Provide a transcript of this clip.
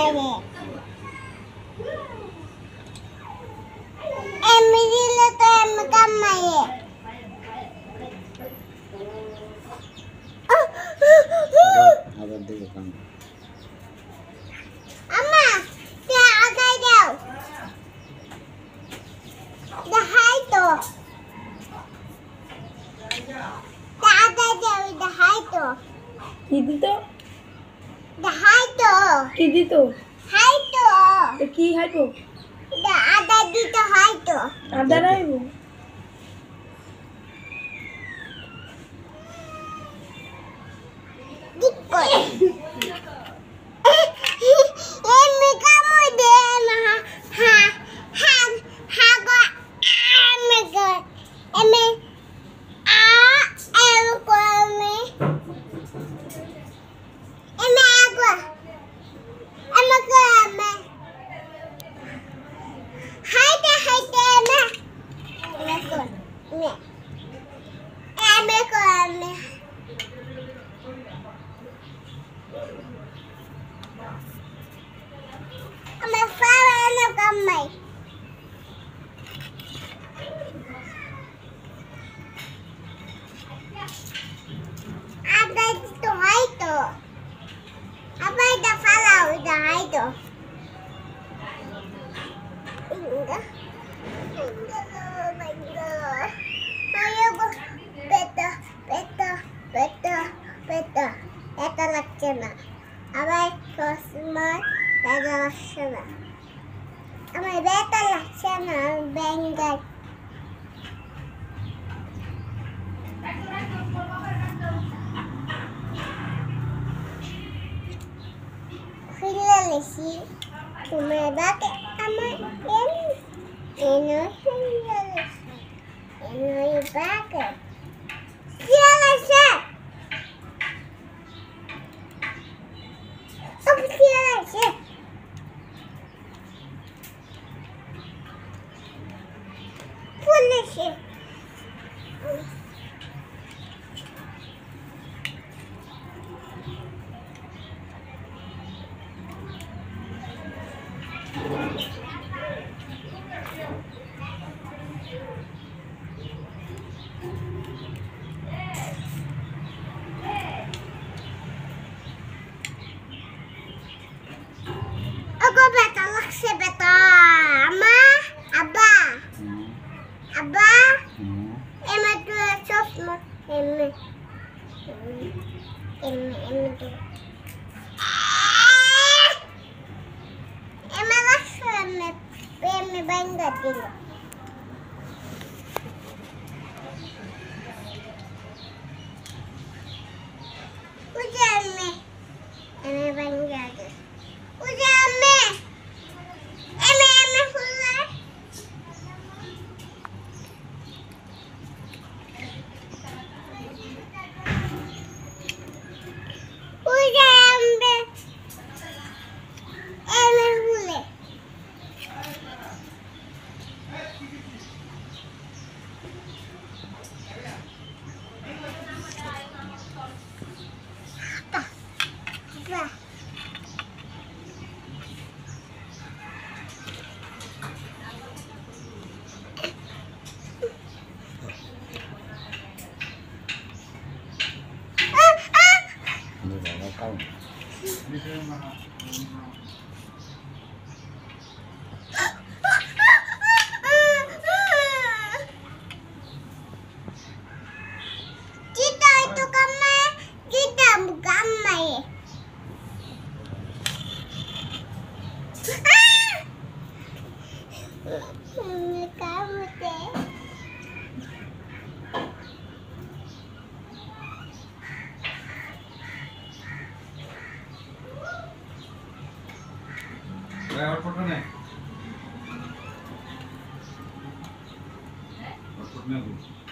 আবার দেখো কান আম্মা তে আগাই দাও দেখাই তো আগাই দাও দেখাই তো কি দিত দেখাই তো কি দিত হাই তো কি হাইবো আদা দিতে হয় তো আদা রাইবো দিক করে এমনি কামড় দে না হা হা হা গো এমনি গো এমনি আ এম কো এমনি এমনি আগো এমনি কো এমনি হাইতে হাইতে এমনি এমনি কো এমনি এমনি কো এমনি আমার ফারানো কামাই আদা তো হয় তো আবার এটা ফালাও এটা হয় তো এটা লাগছে না আবার সসময় এটা লাগছে না আমার বেটা লাগছে না ব্যাঙ্গার খুলে লেছি তোমার বাকে আমার এনো খুলে লেছি এনো বাকে Aku beta lakse beta ama abba abba ema tu sosma ema tu ema lakse ema bangga dulu ujan me ema bangga dulu ujan me ema fulla ujan me ema fulla apa বাবা কাও Kita itu kamar, kita bukan main. Kamu deh. Hotspot में hotspot में